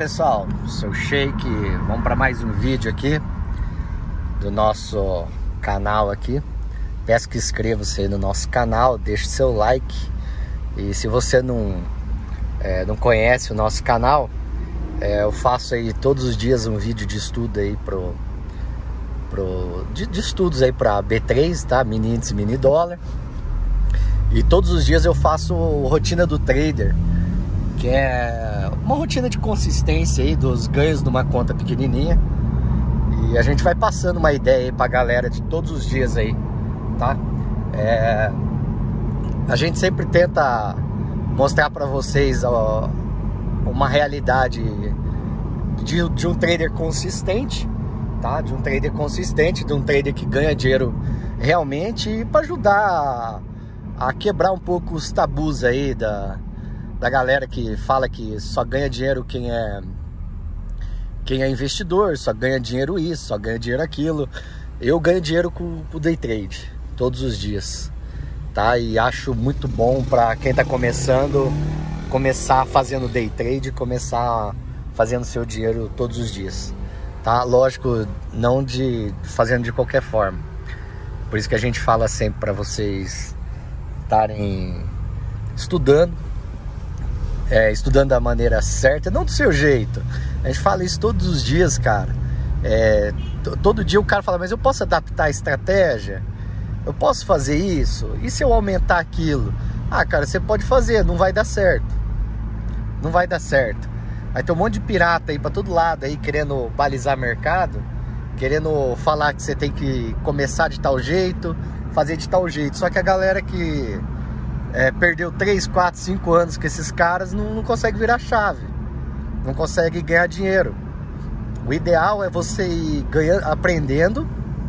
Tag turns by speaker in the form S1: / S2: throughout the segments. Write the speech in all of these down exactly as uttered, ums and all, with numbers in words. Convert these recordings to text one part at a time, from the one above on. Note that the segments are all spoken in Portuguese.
S1: pessoal, sou o Sheik, vamos para mais um vídeo aqui do nosso canal aqui. Peço que inscreva-se aí no nosso canal, deixe seu like. E se você não, é, não conhece o nosso canal, é, eu faço aí todos os dias um vídeo de estudo aí pro, pro, de, de estudos aí para B três, tá? Mini índice, mini dólar. E todos os dias eu faço rotina do trader, que é uma rotina de consistência aí dos ganhos de uma conta pequenininha. E a gente vai passando uma ideia aí pra galera de todos os dias aí, tá? É, a gente sempre tenta mostrar pra vocês ó, uma realidade de, de um trader consistente, tá? De um trader consistente, de um trader que ganha dinheiro realmente, e para ajudar a, a quebrar um pouco os tabus aí da da galera que fala que só ganha dinheiro quem é quem é investidor, só ganha dinheiro isso, só ganha dinheiro aquilo. Eu ganho dinheiro com o day trade todos os dias, tá? E acho muito bom para quem tá começando, começar fazendo day trade, começar fazendo seu dinheiro todos os dias, tá? Lógico, não de fazendo de qualquer forma. Por isso que a gente fala sempre para vocês estarem estudando, É, estudando da maneira certa, não do seu jeito. A gente fala isso todos os dias, cara. É, todo dia o cara fala, mas eu posso adaptar a estratégia? Eu posso fazer isso? E se eu aumentar aquilo? Ah, cara, você pode fazer, não vai dar certo. Não vai dar certo. Aí tem um monte de pirata aí pra todo lado aí, querendo balizar mercado, querendo falar que você tem que começar de tal jeito, fazer de tal jeito. Só que a galera que É, perdeu três, quatro, cinco anos com esses caras, não, não consegue virar chave, não consegue ganhar dinheiro. O ideal é você ir ganhando, aprendendo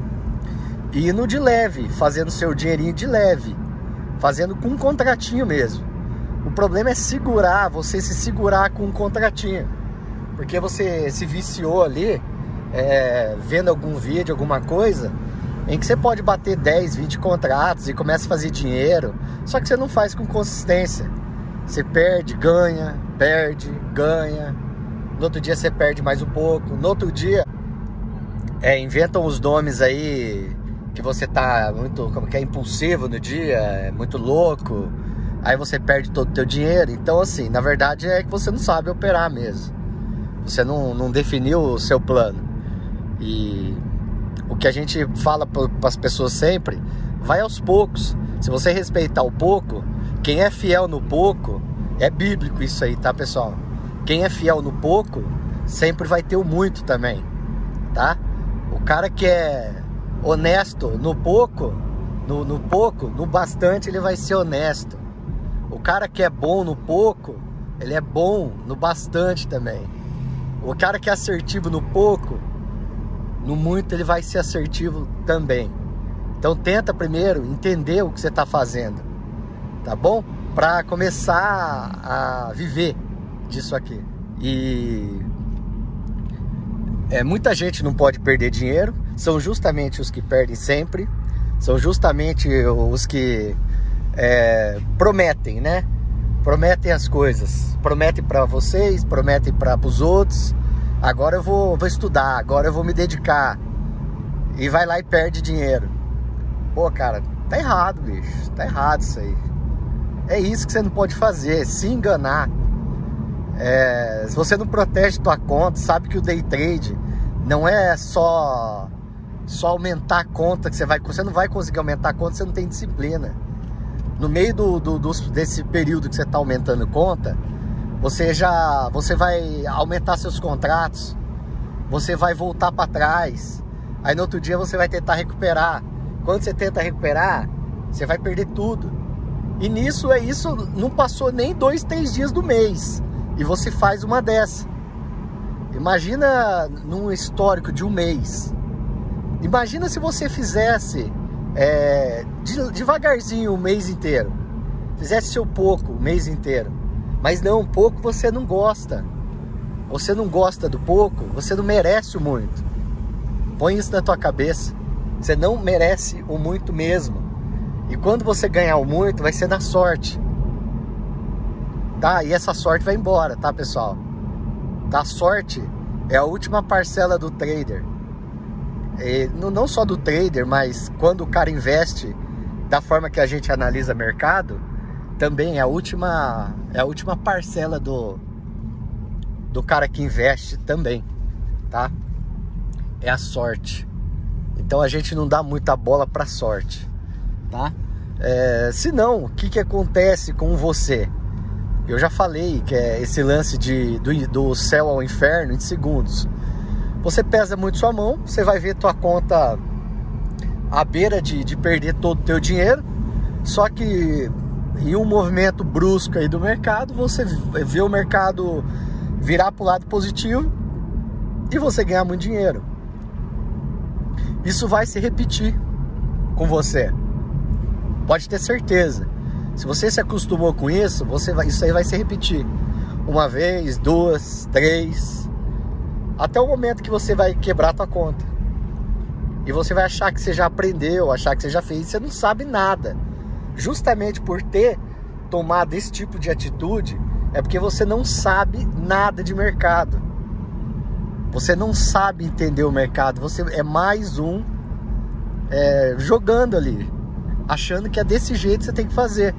S1: e indo de leve, fazendo seu dinheirinho de leve, fazendo com um contratinho mesmo. O problema é segurar, você se segurar com um contratinho, porque você se viciou ali, é, vendo algum vídeo, alguma coisa em que você pode bater dez, vinte contratos e começa a fazer dinheiro, só que você não faz com consistência. Você perde, ganha, perde, ganha. No outro dia você perde mais um pouco. No outro dia, é, inventam os nomes aí que você tá muito, como que é, impulsivo no dia, é muito louco. Aí você perde todo o teu dinheiro. Então assim, na verdade é que você não sabe operar mesmo. Você não, não definiu o seu plano. E o que a gente fala para as pessoas sempre, vai aos poucos. Se você respeitar o pouco, quem é fiel no pouco, é bíblico isso aí, tá, pessoal? Quem é fiel no pouco, sempre vai ter o muito também, tá? O cara que é honesto no pouco, no, no pouco, no bastante, ele vai ser honesto. O cara que é bom no pouco, ele é bom no bastante também. O cara que é assertivo no pouco, no muito ele vai ser assertivo também. Então tenta primeiro entender o que você está fazendo, tá bom? Para começar a viver disso aqui. E é, muita gente não pode perder dinheiro. São justamente os que perdem sempre. São justamente os que é, prometem, né? Prometem as coisas. Prometem para vocês, prometem para os outros. Agora eu vou, vou estudar, agora eu vou me dedicar. E vai lá e perde dinheiro. Pô, cara, tá errado, bicho. Tá errado isso aí. É isso que você não pode fazer, se enganar. É, se você não protege tua conta, sabe que o day trade não é só, só aumentar a conta que você vai... Você não vai conseguir aumentar a conta se você não tem disciplina. No meio do, do, do, desse período que você tá aumentando conta, Você já, você vai aumentar seus contratos, você vai voltar para trás, aí no outro dia você vai tentar recuperar. Quando você tenta recuperar, você vai perder tudo. E nisso é isso, não passou nem dois, três dias do mês e você faz uma dessa. Imagina num histórico de um mês. Imagina se você fizesse é, devagarzinho o mês inteiro, fizesse seu pouco o mês inteiro. Mas não, pouco você não gosta. Você não gosta do pouco, você não merece o muito. Põe isso na tua cabeça. Você não merece o muito mesmo. E quando você ganhar o muito, vai ser na sorte. Tá? E essa sorte vai embora, tá, pessoal? tá? A sorte é a última parcela do trader. E não só do trader, mas quando o cara investe da forma que a gente analisa mercado, também é a última, é a última parcela do, do cara que investe também, tá? É a sorte. Então a gente não dá muita bola pra sorte, tá? É, se não, o que que acontece com você? Eu já falei que é esse lance de, do, do céu ao inferno em segundos. Você pesa muito sua mão, você vai ver tua conta à beira de, de perder todo o teu dinheiro, só que em um movimento brusco aí do mercado, você vê o mercado virar para o lado positivo e você ganhar muito dinheiro. Isso vai se repetir com você, pode ter certeza. Se você se acostumou com isso, você vai, isso aí vai se repetir uma vez, duas, três, até o momento que você vai quebrar a tua conta. E você vai achar que você já aprendeu, achar que você já fez, você não sabe nada. Justamente por ter tomado esse tipo de atitude, é porque você não sabe nada de mercado. Você não sabe entender o mercado, você é mais um é, jogando ali, achando que é desse jeito que você tem que fazer.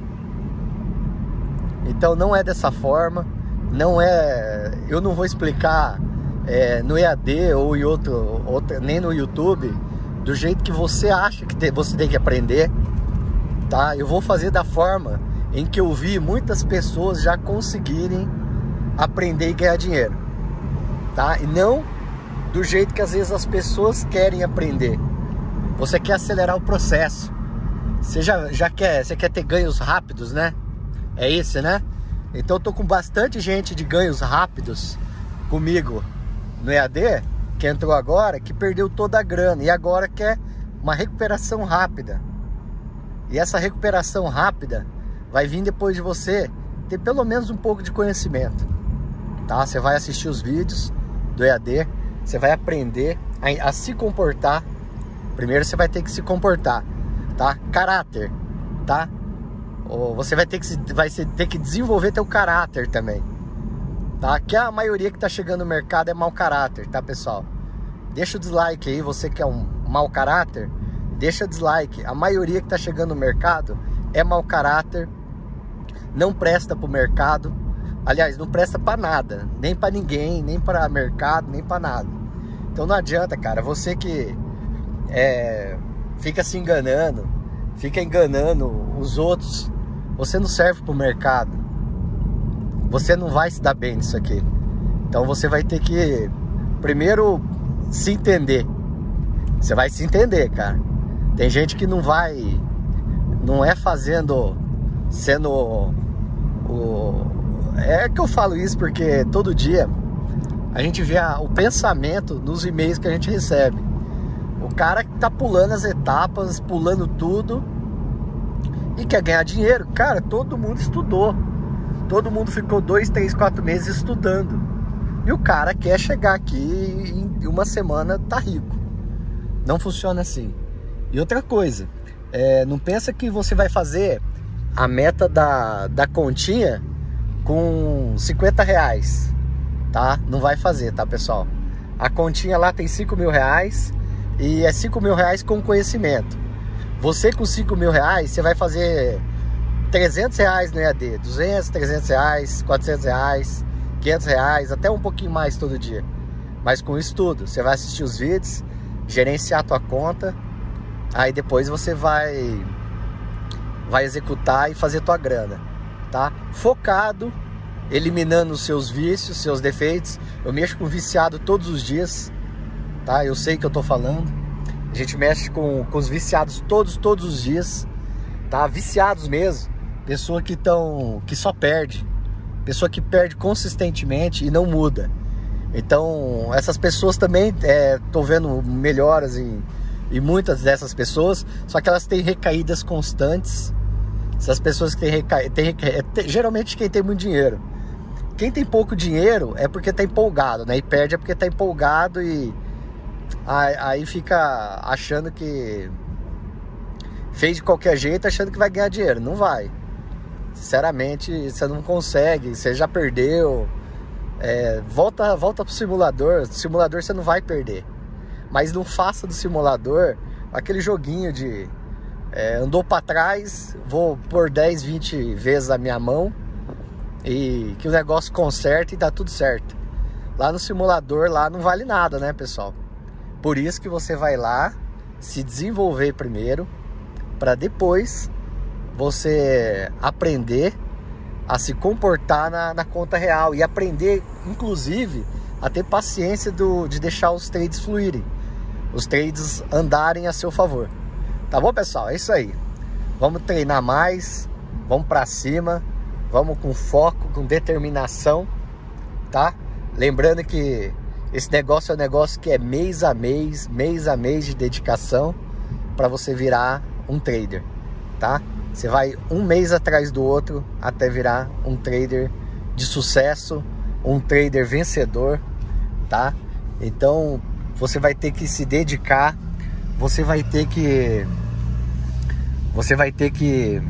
S1: Então não é dessa forma, não é, eu não vou explicar é, no E A D ou em outro, outro, nem no YouTube, do jeito que você acha que te, você tem que aprender, tá? Eu vou fazer da forma em que eu vi muitas pessoas já conseguirem aprender e ganhar dinheiro, tá? E não do jeito que às vezes as pessoas querem aprender. Você quer acelerar o processo, você já, já quer, você quer ter ganhos rápidos, né? É isso, né? Então eu tô com bastante gente de ganhos rápidos comigo no E A D, que entrou agora, que perdeu toda a grana e agora quer uma recuperação rápida. E essa recuperação rápida vai vir depois de você ter pelo menos um pouco de conhecimento, tá? Você vai assistir os vídeos do E A D, você vai aprender a, a se comportar. Primeiro você vai ter que se comportar, tá? Caráter, tá? Ou você vai ter que, se, vai ter que desenvolver teu caráter também, tá? Que a maioria que tá chegando no mercado é mau caráter, tá, pessoal? Deixa o dislike aí, você que é um mau caráter, deixa dislike. A maioria que tá chegando no mercado é mau caráter, não presta pro mercado. Aliás, não presta pra nada, nem pra ninguém, nem pra mercado, nem pra nada. Então não adianta, cara, você que é, fica se enganando, fica enganando os outros, você não serve pro mercado. Você não vai se dar bem nisso aqui. Então você vai ter que primeiro se entender. Você vai se entender, cara. Tem gente que não vai, não é fazendo, sendo o... É que eu falo isso porque todo dia a gente vê a, o pensamento nos e-mails que a gente recebe. O cara que tá pulando as etapas, pulando tudo e quer ganhar dinheiro. Cara, todo mundo estudou. Todo mundo ficou dois, três, quatro meses estudando. E o cara quer chegar aqui e em uma semana tá rico. Não funciona assim. E outra coisa, é, não pensa que você vai fazer a meta da, da continha com cinquenta reais, tá? Não vai fazer, tá, pessoal? A continha lá tem cinco mil reais e é cinco mil reais com conhecimento. Você com cinco mil reais, você vai fazer trezentos reais no E A D, duzentos, trezentos reais, quatrocentos reais, quinhentos reais, até um pouquinho mais todo dia. Mas com isso tudo, você vai assistir os vídeos, gerenciar a tua conta, aí depois você vai, vai executar e fazer tua grana, tá? Focado, eliminando os seus vícios, seus defeitos. Eu mexo com viciado todos os dias, tá? Eu sei que eu tô falando. A gente mexe com, com os viciados todos, todos os dias, tá? Viciados mesmo. Pessoa que, tão, que só perde. Pessoa que perde consistentemente e não muda. Então, essas pessoas também, é, tô vendo melhoras em, em muitas dessas pessoas, só que elas têm recaídas constantes. Essas pessoas que têm recaídas, é, geralmente quem tem muito dinheiro. Quem tem pouco dinheiro é porque tá empolgado, né? E perde é porque tá empolgado e aí, aí fica achando que fez de qualquer jeito, achando que vai ganhar dinheiro. Não vai. Sinceramente, você não consegue, você já perdeu. É, volta, volta pro simulador. Simulador você não vai perder. Mas não faça do simulador aquele joguinho de é, andou para trás, vou por dez, vinte vezes a minha mão e que o negócio conserta e dá tudo certo. Lá no simulador, lá não vale nada, né, pessoal? Por isso que você vai lá se desenvolver primeiro, para depois você aprender a se comportar na, na conta real e aprender, inclusive, a ter paciência do, de deixar os trades fluírem, os trades andarem a seu favor. Tá bom, pessoal? É isso aí. Vamos treinar mais, vamos para cima, vamos com foco, com determinação, tá? Lembrando que esse negócio é um negócio que é mês a mês, mês a mês de dedicação para você virar um trader, tá? Você vai um mês atrás do outro até virar um trader de sucesso, um trader vencedor, tá? Então você vai ter que se dedicar, você vai ter que, você vai ter que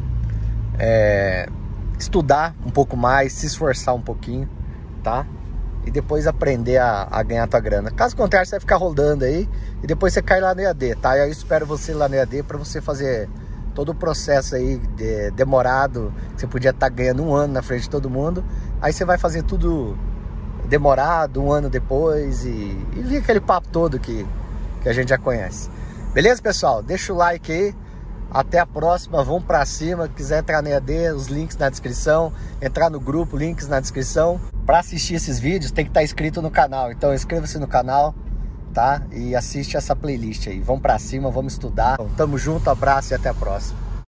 S1: é, estudar um pouco mais, se esforçar um pouquinho, tá? E depois aprender a, a ganhar tua grana. Caso contrário, você vai ficar rodando aí e depois você cai lá no E A D, tá? Eu espero você lá no E A D para você fazer todo o processo aí de, demorado, que você podia estar ganhando um ano na frente de todo mundo. Aí você vai fazer tudo demorado, um ano depois e, e vir aquele papo todo que, que a gente já conhece. Beleza, pessoal? Deixa o like aí. Até a próxima, vamos pra cima. Quiser entrar no E A D, os links na descrição. Entrar no grupo, links na descrição. Para assistir esses vídeos tem que estar inscrito no canal. Então inscreva-se no canal, tá? E assiste essa playlist aí. Vamos pra cima, vamos estudar. Então, tamo junto, abraço e até a próxima.